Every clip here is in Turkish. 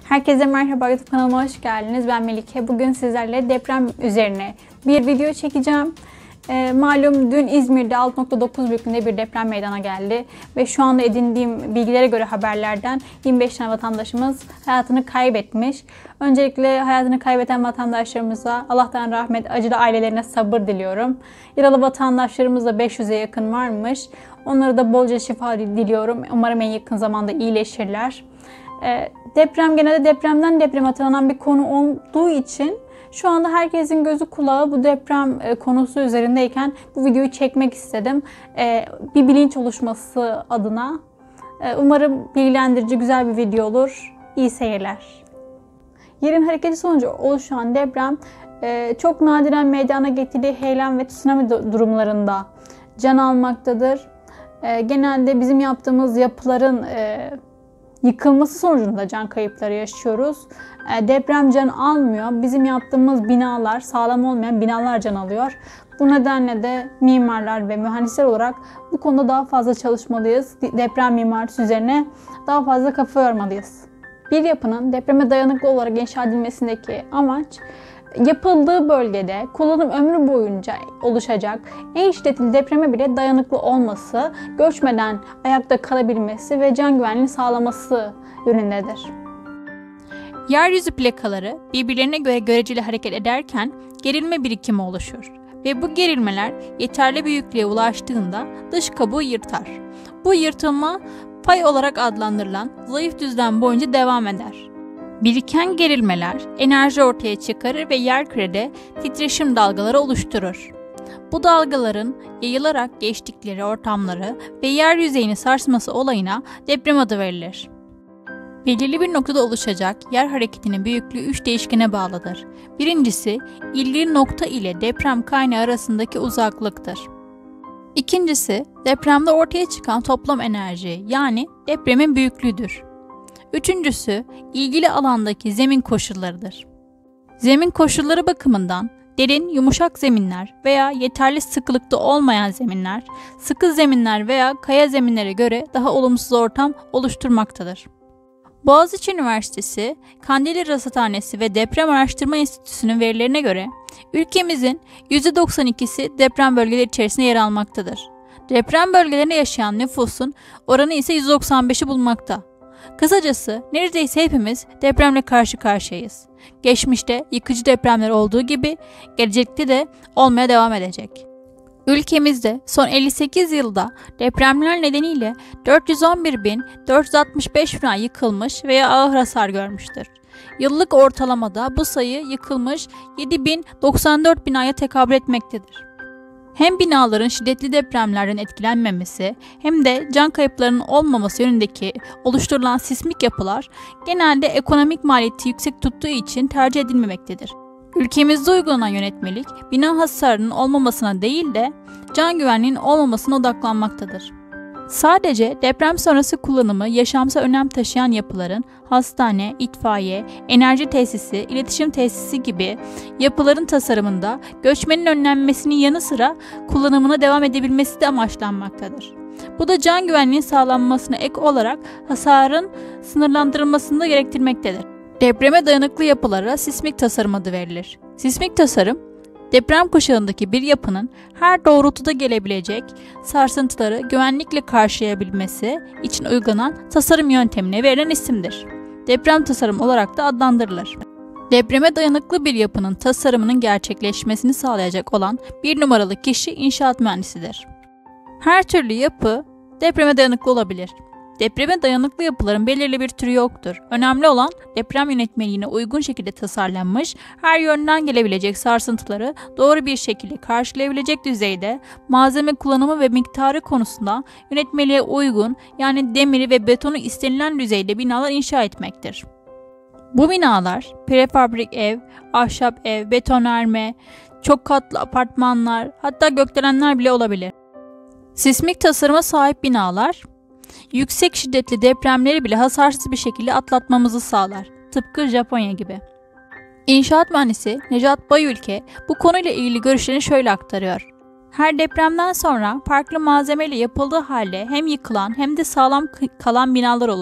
Herkese merhaba, YouTube kanalıma hoş geldiniz. Ben Melike. Bugün sizlerle deprem üzerine bir video çekeceğim. Malum dün İzmir'de 6.9 büyüklüğünde bir deprem meydana geldi. Ve şu anda edindiğim bilgilere göre haberlerden 25 tane vatandaşımız hayatını kaybetmiş. Öncelikle hayatını kaybeden vatandaşlarımıza Allah'tan rahmet, acılı ailelerine sabır diliyorum. Yaralı vatandaşlarımız da 500'e yakın varmış. Onlara da bolca şifa diliyorum. Umarım en yakın zamanda iyileşirler. Deprem genelde depremden depreme hatırlanan bir konu olduğu için şu anda herkesin gözü kulağı bu deprem konusu üzerindeyken bu videoyu çekmek istedim. Bir bilinç oluşması adına. Umarım bilgilendirici güzel bir video olur. İyi seyirler. Yerin hareketi sonucu oluşan deprem çok nadiren meydana getirdiği heyelan ve tsunami durumlarında can almaktadır. Genelde bizim yaptığımız yapıların yıkılması sonucunda can kayıpları yaşıyoruz. Deprem can almıyor. Bizim yaptığımız binalar, sağlam olmayan binalar can alıyor. Bu nedenle de mimarlar ve mühendisler olarak bu konuda daha fazla çalışmalıyız. Deprem mimarisi üzerine daha fazla kafa yormalıyız. Bir yapının depreme dayanıklı olarak inşa edilmesindeki amaç, yapıldığı bölgede kullanım ömrü boyunca oluşacak en şiddetli depreme bile dayanıklı olması, göçmeden ayakta kalabilmesi ve can güvenliğini sağlaması yönündedir. Yeryüzü plakaları birbirlerine göre göreceli hareket ederken gerilme birikimi oluşur ve bu gerilmeler yeterli büyüklüğe ulaştığında dış kabuğu yırtar. Bu yırtılma fay olarak adlandırılan zayıf düzlem boyunca devam eder. Biriken gerilmeler enerji ortaya çıkarır ve yerkürede titreşim dalgaları oluşturur. Bu dalgaların yayılarak geçtikleri ortamları ve yer yüzeyini sarsması olayına deprem adı verilir. Belirli bir noktada oluşacak yer hareketinin büyüklüğü 3 değişkene bağlıdır. Birincisi, ilgili nokta ile deprem kaynağı arasındaki uzaklıktır. İkincisi, depremde ortaya çıkan toplam enerji, yani depremin büyüklüğüdür. Üçüncüsü, ilgili alandaki zemin koşullarıdır. Zemin koşulları bakımından derin, yumuşak zeminler veya yeterli sıkılıkta olmayan zeminler, sıkı zeminler veya kaya zeminlere göre daha olumsuz ortam oluşturmaktadır. Boğaziçi Üniversitesi, Kandilli Rasathanesi ve Deprem Araştırma Enstitüsü'nün verilerine göre ülkemizin %92'si deprem bölgeleri içerisinde yer almaktadır. Deprem bölgelerinde yaşayan nüfusun oranı ise %95'i bulmakta. Kısacası neredeyse hepimiz depremle karşı karşıyayız. Geçmişte yıkıcı depremler olduğu gibi gelecekte de olmaya devam edecek. Ülkemizde son 58 yılda depremler nedeniyle 411.465 bina yıkılmış veya ağır hasar görmüştür. Yıllık ortalamada bu sayı yıkılmış 7.094 binaya tekabül etmektedir. Hem binaların şiddetli depremlerden etkilenmemesi hem de can kayıplarının olmaması yönündeki oluşturulan sismik yapılar genelde ekonomik maliyeti yüksek tuttuğu için tercih edilmemektedir. Ülkemizde uygulanan yönetmelik bina hasarının olmamasına değil de can güvenliğinin olmamasına odaklanmaktadır. Sadece deprem sonrası kullanımı yaşamsal önem taşıyan yapıların hastane, itfaiye, enerji tesisi, iletişim tesisi gibi yapıların tasarımında göçmenin önlenmesinin yanı sıra kullanımına devam edebilmesi de amaçlanmaktadır. Bu da can güvenliğinin sağlanmasına ek olarak hasarın sınırlandırılmasını da gerektirmektedir. Depreme dayanıklı yapılara sismik tasarım adı verilir. Sismik tasarım, deprem kuşağındaki bir yapının her doğrultuda gelebilecek sarsıntıları güvenlikle karşılayabilmesi için uygulanan tasarım yöntemine verilen isimdir. Deprem tasarım olarak da adlandırılır. Depreme dayanıklı bir yapının tasarımının gerçekleşmesini sağlayacak olan bir numaralı kişi inşaat mühendisidir. Her türlü yapı depreme dayanıklı olabilir. Depreme dayanıklı yapıların belirli bir türü yoktur. Önemli olan deprem yönetmeliğine uygun şekilde tasarlanmış, her yönden gelebilecek sarsıntıları doğru bir şekilde karşılayabilecek düzeyde malzeme kullanımı ve miktarı konusunda yönetmeliğe uygun, yani demiri ve betonu istenilen düzeyde binalar inşa etmektir. Bu binalar prefabrik ev, ahşap ev, betonarme, çok katlı apartmanlar, hatta gökdelenler bile olabilir. Sismik tasarıma sahip binalar yüksek şiddetli depremleri bile hasarsız bir şekilde atlatmamızı sağlar. Tıpkı Japonya gibi. İnşaat mühendisi Necat Bayülke bu konuyla ilgili görüşlerini şöyle aktarıyor. Her depremden sonra farklı malzemeyle yapıldığı halde hem yıkılan hem de sağlam kalan binalar olur.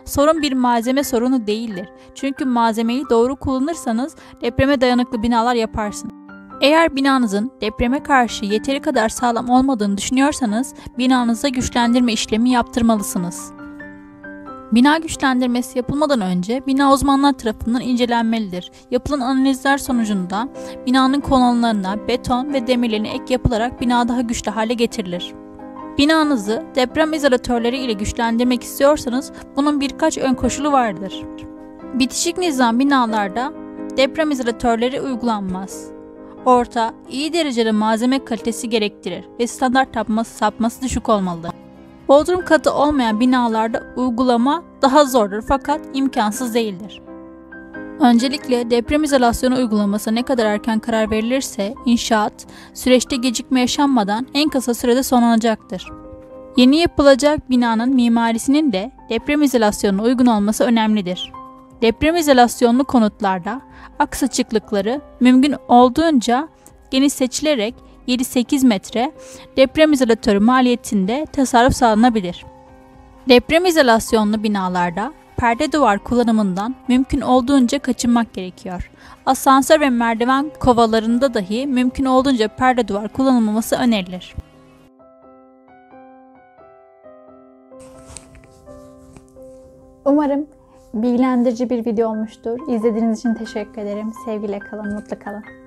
Sorun bir malzeme sorunu değildir. Çünkü malzemeyi doğru kullanırsanız depreme dayanıklı binalar yaparsınız. Eğer binanızın depreme karşı yeteri kadar sağlam olmadığını düşünüyorsanız binanıza güçlendirme işlemi yaptırmalısınız. Bina güçlendirmesi yapılmadan önce bina uzmanlar tarafından incelenmelidir. Yapılan analizler sonucunda binanın kolonlarına beton ve demirlerine ek yapılarak bina daha güçlü hale getirilir. Binanızı deprem izolatörleri ile güçlendirmek istiyorsanız bunun birkaç ön koşulu vardır. Bitişik nizam binalarda deprem izolatörleri uygulanmaz. Orta, iyi derecede malzeme kalitesi gerektirir ve standart sapması düşük olmalıdır. Bodrum katı olmayan binalarda uygulama daha zordur fakat imkansız değildir. Öncelikle deprem izolasyonu uygulaması ne kadar erken karar verilirse inşaat süreçte gecikme yaşanmadan en kısa sürede sonlanacaktır. Yeni yapılacak binanın mimarisinin de deprem izolasyonuna uygun olması önemlidir. Deprem izolasyonlu konutlarda aks açıklıkları mümkün olduğunca geniş seçilerek 7-8 metre deprem izolatörü maliyetinde tasarruf sağlanabilir. Deprem izolasyonlu binalarda perde duvar kullanımından mümkün olduğunca kaçınmak gerekiyor. Asansör ve merdiven kovalarında dahi mümkün olduğunca perde duvar kullanılmaması önerilir. Umarım bilgilendirici bir video olmuştur. İzlediğiniz için teşekkür ederim. Sevgiyle kalın, mutlu kalın.